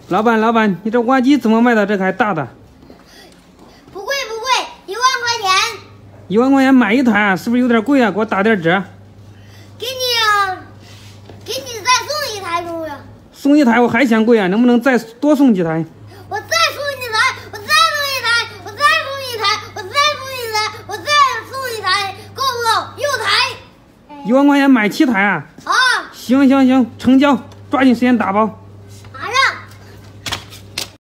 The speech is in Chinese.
老板，你这挖机怎么卖的这个还大的？ 不贵，1万块钱。 1万块钱买一台啊，是不是有点贵啊？给我打点折。 给你再送一台，中不中？ 送一台我还嫌贵啊，能不能再多送几台？ 我再送一台，我再送一台，我再送一台，我再送一台，我再送一台，够不够？6台。 1万块钱买7台啊？ 好。 行，成交，抓紧时间打包。